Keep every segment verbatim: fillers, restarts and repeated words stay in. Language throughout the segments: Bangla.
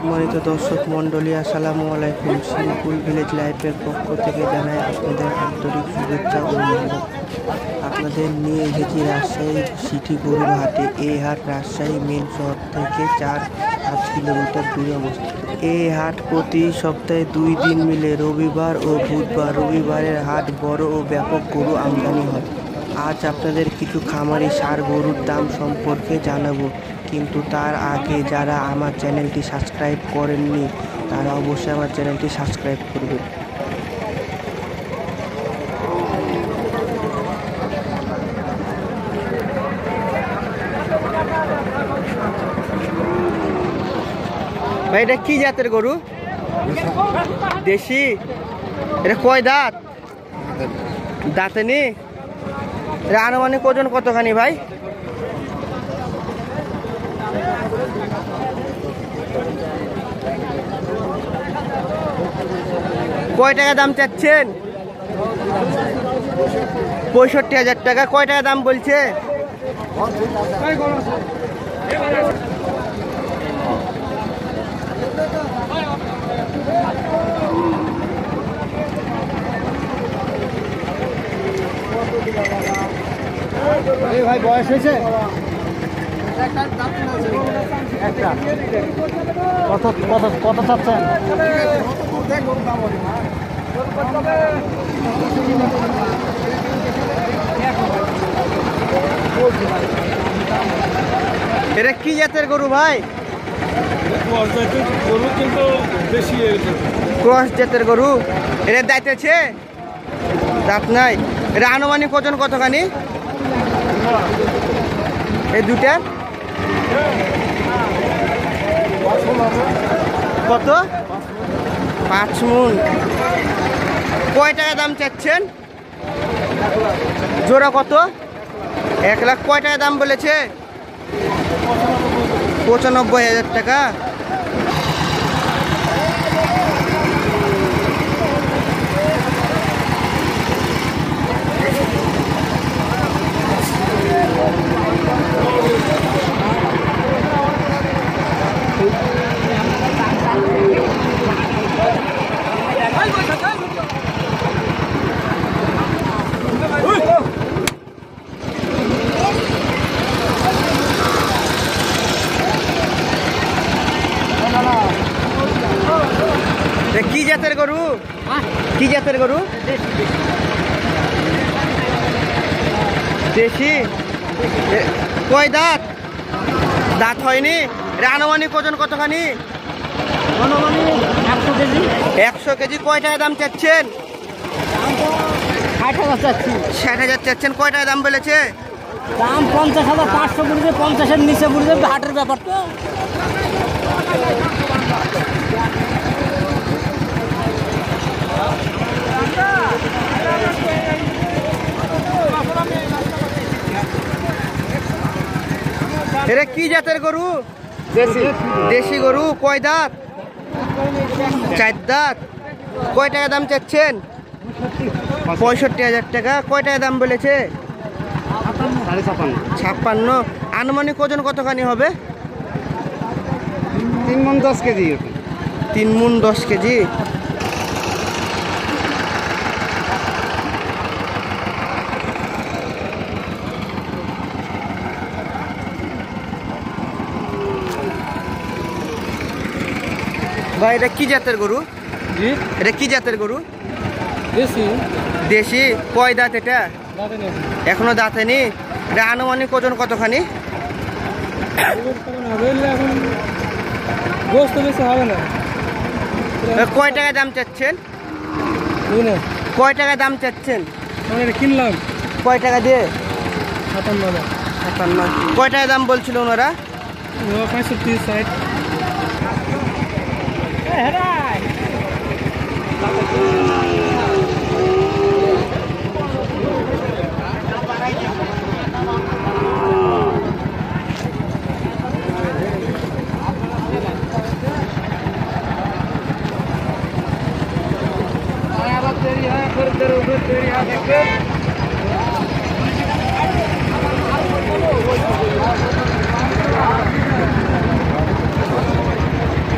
সম্মানিত দর্শক মণ্ডলী, আসসালামু আলাইকুম। শিমপুল ভিলেজ লাইফের পক্ষ থেকে জানাই আপনাদের আন্তরিক শুভেচ্ছা ও অভিনন্দন। আপনাদের নিয়ে এসেছি রাজশাহী সিটি গরুর হাটে। এই হাট রাজশাহী মেন শহর থেকে চার পাঁচ কিলোমিটার দূরে অবস্থিত। এই হাট প্রতি সপ্তাহে দুই দিন মিলে রবিবার ও বুধবার। রবিবারের হাট বড় ও ব্যাপক গরু আমদানি হয়। আজ আপনাদের কিছু খামারি ষাঁড় গরুর দাম সম্পর্কে জানাবো, কিন্তু তার আগে যারা আমার চ্যানেলটি সাবস্ক্রাইব করেননি তারা অবশ্যই আমার চ্যানেলটি সাবস্ক্রাইব করবেন। ভাই এটা কি জাতের গরু? দেশি? এটা কয় দাঁত? দাঁতে নি? এটা আনুমানিক ওজন কতখানি ভাই? কয় টাকা দাম চাচ্ছেন? পঁয়ষট্টি হাজার টাকা। কয় টাকা দাম বলছে? ভাই বয়স হয়েছে? কত কত কত চাচ্ছেন? এটা কি জাতের গরু ভাই? গরু কিন্তু বেশি ক্রস জাতের গরু। এটা দাঁতেছে? দাঁত নাই। এটা আনুমানিক ওজন কতখানি? এই দুটা কত? পাঁচ মন। কয় টাকা দাম চাচ্ছেন? জোড়া কত? এক লাখ। কয় টাকা দাম বলেছে? পঁচানব্বই হাজার টাকা। কি জাতের গরু? কি জাতের গরু? দেশি? কয় দাঁত? দাঁত হয়নি। আনুমানিক ওজন কতখানি? একশো কেজি। একশো কেজি। কয় টাকা দাম চাচ্ছেন? ষাট হাজার চাচ্ছি। ষাট হাজার চাচ্ছেন। কয় টাকা দাম বলেছে? দাম পঞ্চাশ হাজার পাঁচশো পড়বে, পঞ্চাশের নিচে পড়বে। হাটের ব্যাপার তো। এটা কি জাতের গরু? দেশি গরু। কয় দাঁত? চার দাঁত। কয় টাকা দাম চাচ্ছেন? পঁয়ষট্টি হাজার টাকা। কয় টাকা দাম বলেছে? ছাপ্পান্ন। আনুমানিক ওজন কতখানি হবে? তিন মন দশ কেজি। তিন মন দশ কেজি। ভাই এটা কি জাতের গরু? এটা কি জাতের গরু? দেশি। দেশি। কয় দাঁত এটা? এখনো দাঁতে নি। এটা আনুমানিক ওজন কতখানি? হবে না। কয় টাকা দাম চাচ্ছেন? কয় টাকা দাম চাচ্ছেন? কিনলাম। কয় টাকা দিয়ে? সাতান্ন হাজার। সাতান্ন। কয় টাকা দাম বলছিল ওনারা? পঁয়ষট্টি ষাট।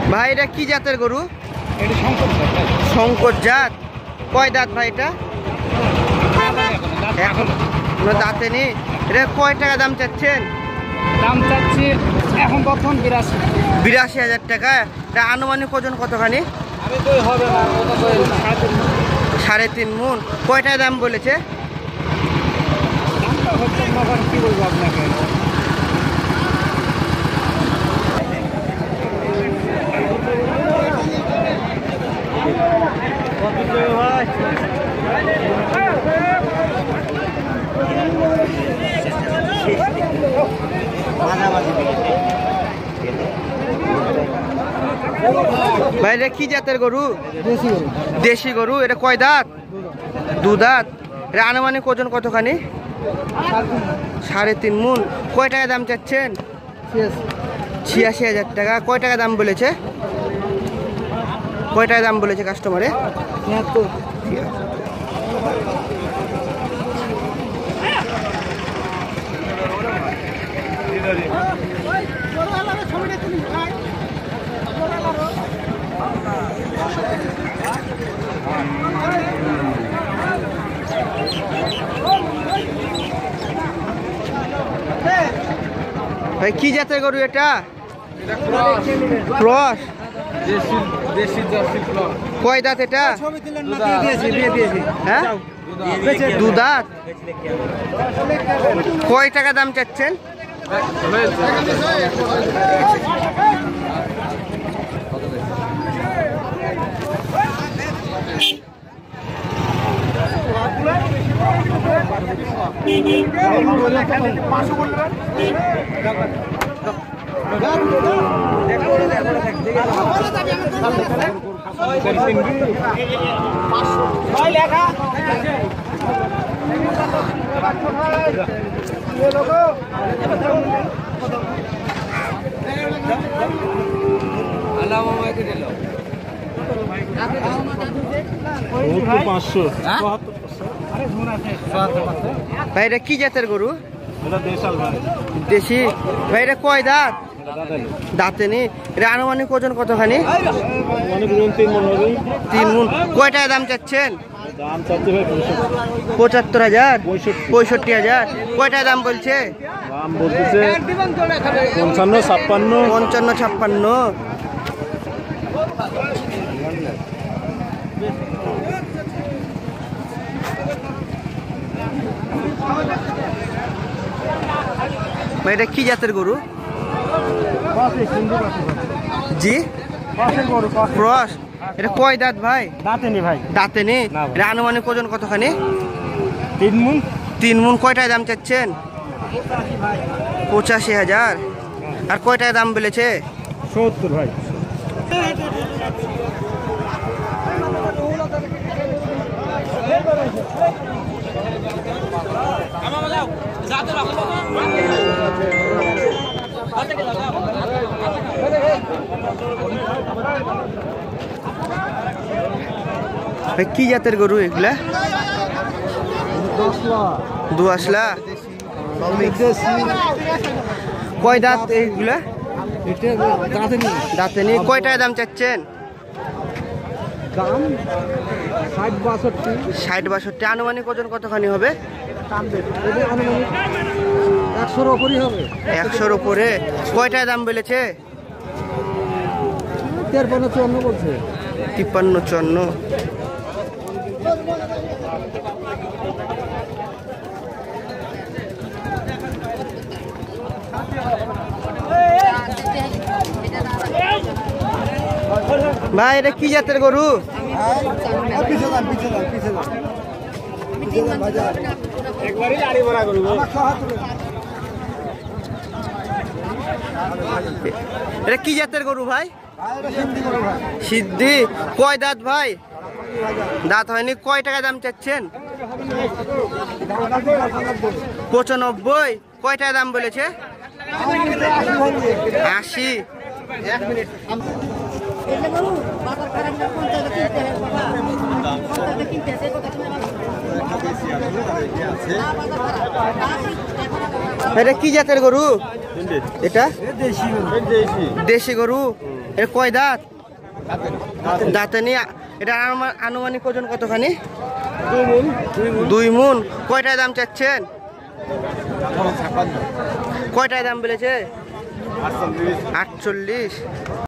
ভাই এটা কি জাতের গরু? এটা শঙ্কর জাত ভাই। শঙ্কর জাত। কয় দাঁত ভাই এটা? এখন কোনো দাঁতে নেই। এটা কয় টাকা দাম চাচ্ছেন? দাম চাচ্ছি এখন বর্তমান বিরাশি। বিরাশি হাজার টাকা। এটা আনুমানিক ওজন কতখানি? আমি তো হবে না, ওটা তো সাড়ে তিন মণ। সাড়ে তিন মন। কয় টাকা দাম বলেছে? দামটা হচ্ছে মনে কি বলবো আপনাকে। ভাই এটা কি জাতের গরু? দেশি গরু। এটা কয় দাঁত? দু দাঁত। এটা আনুমানিক ওজন কতখানি? সাড়ে তিন মন। কয় টাকা দাম চাচ্ছেন? ছিয়াশি হাজার টাকা। কয় টাকা দাম বলেছে? কয় টাকা দাম বলেছে কাস্টমারে? ভাই কি জাতের গরু এটা? ক্রস। দেশি জার্সি ক্রস। কয় দাঁত এটা? হ্যাঁ, দু দাঁত। কয় টাকা দাম চাচ্ছেন? পাঁচশো। ভাই এটা কি জাতের গরু? এটা দেশাল ভাই। দেশি। ভাই এটা কয় দাঁত? দাঁতে নেই। এটা আনুমানিক ওজন কতখানি? অনেক রুম তিন মণ হবে। তিন মন। কয় টাকা দাম চাচ্ছেন? দাম চাচ্ছি ভাই পঁচাত্তর হাজার। পঁয়ষট্টি। পঁয়ষট্টি হাজার। কয় টাকা দাম বলছে? দাম বলতেছে পঞ্চান্ন ছাপ্পান্ন। পঞ্চান্ন ছাপ্পান্ন। ভাই এটা কি জাতের গরু? জি, ক্রস। এটা কয় দাঁত ভাই? দাঁতে নি ভাই। দাঁতে নেই। না ভাই। এটা আনুমানিক ওজন কতখানি? তিন মণ। তিন মন। কয়টায় দাম চাচ্ছেন? পঁচাশি হাজার। আর কয়টায় দাম বলেছে? সত্তর ভাই। ভাই কি জাতের গরু এগুলা? দুয়াশলা। কয় দাঁত এইগুলা? দাঁতে নেই। কয়টায় দাম চাচ্ছেন? দাম ষাট বাষট্টি। ষাট বাষট্টি। আনুমানিক ওজন কতখানি হবে? একশোর ওপরই হবে। একশোর উপরে। কয়টায় দাম বলেছে? তিপ্পান্ন চুয়ান্ন বলছে। তিপ্পান্ন চুয়ান্ন। ভাই এটা কি জাতের গরু? এটা কি জাতের গরু ভাই? সিদ্ধি। কয় দাঁত ভাই? দাঁত হয়নি। কয় টাকা দাম চাচ্ছেন? পঁচানব্বই। কয় টাকা দাম বলেছে? আশি। এটা কি জাতের গরু? এটা দেশি গরু। এর কয় দাঁত? দাঁতে নিয়ে এটা আনুমা- আনুমানিক ওজন কতখানি? দুই মন। কয়টায় দাম চাচ্ছেন? কয়টায় দাম বলেছে? আটচল্লিশ।